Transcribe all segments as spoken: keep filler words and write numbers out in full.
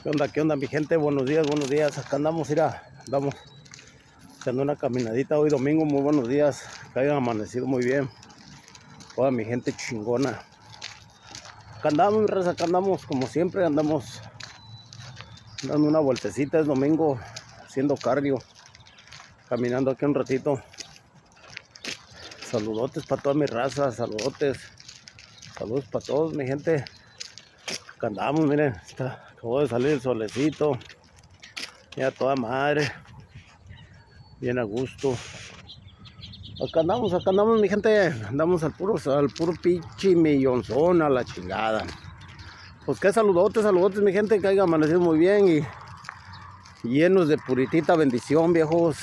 ¿Qué onda? ¿Qué onda, mi gente? Buenos días, buenos días. Acá andamos, mira, andamos echando una caminadita hoy domingo. Muy buenos días, que hayan amanecido muy bien. Toda mi gente chingona. Acá andamos, mi raza, acá andamos como siempre, andamos dando una vueltecita. Es domingo, haciendo cardio, caminando aquí un ratito. Saludotes para toda mi raza, saludotes. Saludos para todos, mi gente. Acá andamos, miren, está, acabó de salir el solecito. Ya toda madre. Bien a gusto. Acá andamos, acá andamos, mi gente. Andamos al puro, al puro pinche millonzón, a la chingada. Pues qué saludotes, saludotes, mi gente, que haya amanecido muy bien y llenos de puritita bendición, viejos.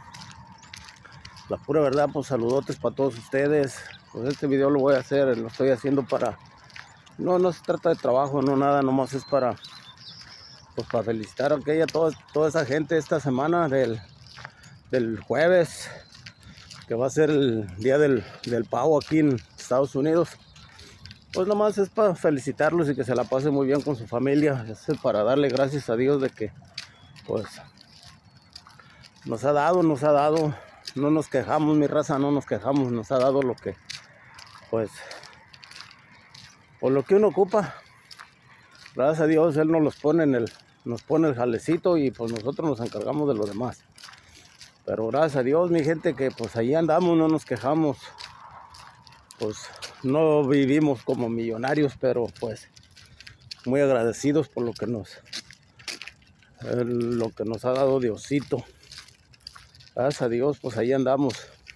La pura verdad, pues saludotes para todos ustedes. Pues este video lo voy a hacer, lo estoy haciendo para... No, no se trata de trabajo, no nada, nomás es para... Pues para felicitar a aquella, toda, toda esa gente esta semana del, del jueves, que va a ser el día del, del pavo aquí en Estados Unidos. Pues nomás es para felicitarlos y que se la pasen muy bien con su familia. Es para darle gracias a Dios de que pues nos ha dado, nos ha dado. No nos quejamos, mi raza, no nos quejamos. Nos ha dado lo que pues por lo que uno ocupa. Gracias a Dios Él nos los pone en el, nos pone el jalecito y pues nosotros nos encargamos de lo demás. Pero gracias a Dios, mi gente, que pues ahí andamos, no nos quejamos. Pues no vivimos como millonarios, pero pues muy agradecidos por lo que nos eh, lo que nos ha dado Diosito. Gracias a Dios, pues ahí andamos.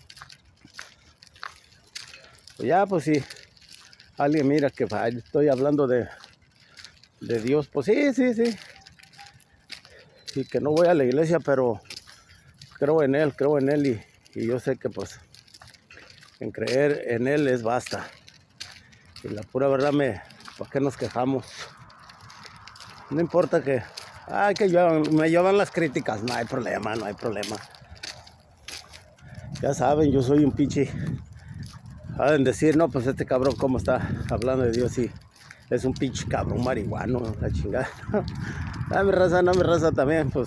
Pues ya, pues si alguien mira que ay, estoy hablando de, de Dios, pues sí, sí, sí. Y que no voy a la iglesia, pero creo en Él, creo en Él y, y yo sé que pues en creer en Él es basta. Y la pura verdad, me, ¿para qué nos quejamos? No importa que, ay, que yo, me llevan las críticas, no hay problema, no hay problema. Ya saben, yo soy un pinche. Saben decir, no, pues este cabrón cómo está hablando de Dios y es un pinche cabrón marihuano, la chingada. No, mi raza, no, mi raza también, pues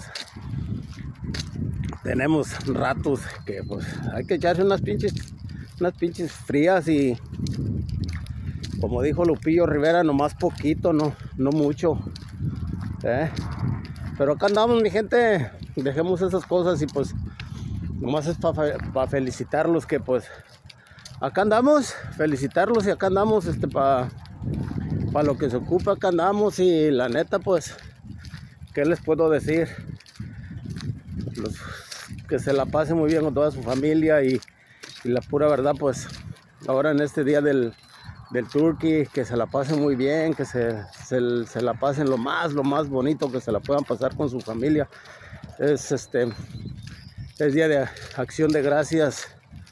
tenemos ratos que pues hay que echarse unas pinches, unas pinches frías y como dijo Lupillo Rivera, nomás poquito, no, no mucho. ¿Eh? Pero acá andamos, mi gente, dejemos esas cosas y pues nomás es para pa felicitarlos que pues acá andamos, felicitarlos y acá andamos este para pa lo que se ocupa, acá andamos y la neta pues, ¿qué les puedo decir? Los, que se la pase muy bien con toda su familia y, y la pura verdad pues ahora en este día del del turkey, que se la pasen muy bien, que se, se, se la pasen lo más, lo más bonito que se la puedan pasar con su familia. Es este, es día de acción de gracias.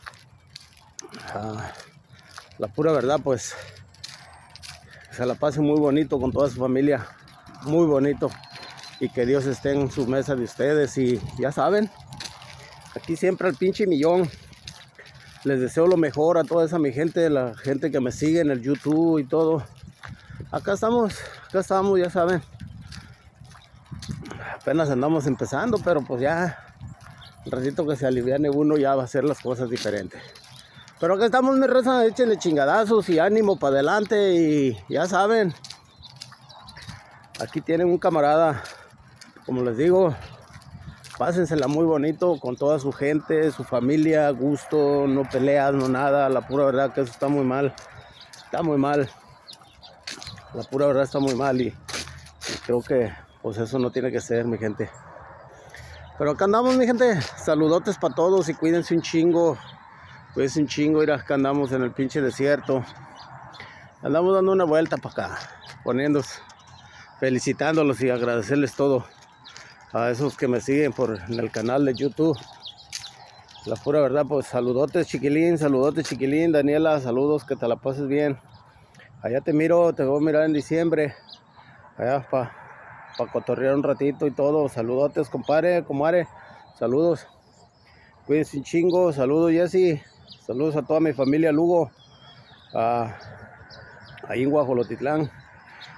Ah, la pura verdad, pues, se la pasen muy bonito con toda su familia, muy bonito. Y que Dios esté en su mesa de ustedes y ya saben, aquí siempre al pinche millón. Les deseo lo mejor a toda esa mi gente, la gente que me sigue en el YouTube y todo. Acá estamos, acá estamos, ya saben. Apenas andamos empezando, pero pues ya, el ratito que se aliviane uno ya va a hacer las cosas diferentes. Pero acá estamos, mi raza, échenle chingadazos y ánimo para adelante y ya saben. Aquí tienen un camarada, como les digo. Pásensela muy bonito con toda su gente, su familia, gusto, no peleas, no nada. La pura verdad que eso está muy mal. Está muy mal. La pura verdad está muy mal y, y creo que pues eso no tiene que ser, mi gente. Pero acá andamos, mi gente. Saludotes para todos y cuídense un chingo. Cuídense un chingo, mira, acá andamos en el pinche desierto. Andamos dando una vuelta para acá, poniéndose, felicitándolos y agradecerles todo. A esos que me siguen por en el canal de YouTube. La pura verdad, pues saludotes chiquilín, saludotes chiquilín, Daniela, saludos, que te la pases bien. Allá te miro, te voy a mirar en diciembre. Allá para pa cotorrear un ratito y todo. Saludotes, compadre, comadre, saludos. Cuídense un chingo, saludos Jessy, saludos a toda mi familia Lugo, a, ahí en Guajolotitlán.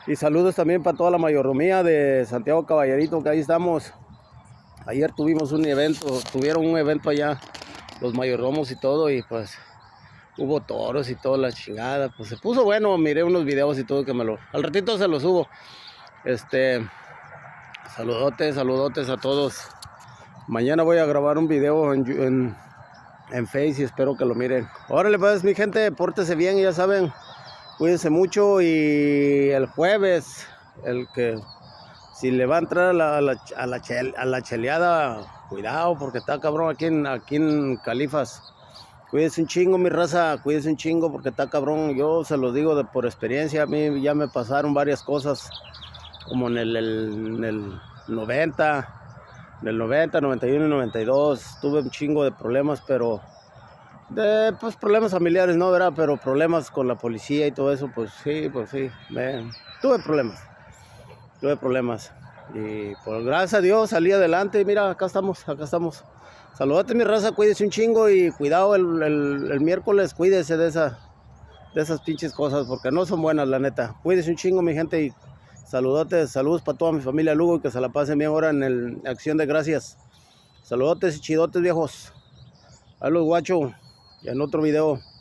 Y saludos también para toda la mayordomía de Santiago Caballerito, que ahí estamos. Ayer tuvimos un evento, tuvieron un evento allá, los mayordomos y todo, y pues hubo toros y toda la chingada. Pues se puso bueno, miré unos videos y todo que me lo... Al ratito se los subo. Este... Saludotes, saludotes a todos. Mañana voy a grabar un video en, en, en Face y espero que lo miren. Órale pues mi gente, pórtese bien, ya saben. Cuídense mucho y el jueves, el que si le va a entrar a la, a la, a la, chel, a la cheleada, cuidado porque está cabrón aquí en, aquí en Califas. Cuídense un chingo mi raza, cuídense un chingo porque está cabrón. Yo se los digo de, por experiencia, a mí ya me pasaron varias cosas como en el, el, en el noventa, en el noventa, noventa y uno y noventa y dos. Tuve un chingo de problemas, pero... De, pues problemas familiares, ¿no? ¿Verdad? Pero problemas con la policía y todo eso, pues sí, pues sí, me, tuve problemas, tuve problemas. Y pues gracias a Dios salí adelante, mira, acá estamos, acá estamos. Saludate mi raza, cuídese un chingo y cuidado el, el, el miércoles, cuídese de, esa, de esas pinches cosas, porque no son buenas, la neta. Cuídese un chingo, mi gente, y saludotes, saludos para toda mi familia Lugo, y que se la pasen bien ahora en el Acción de Gracias. Saludotes y chidotes, viejos. A los guachos. En otro video.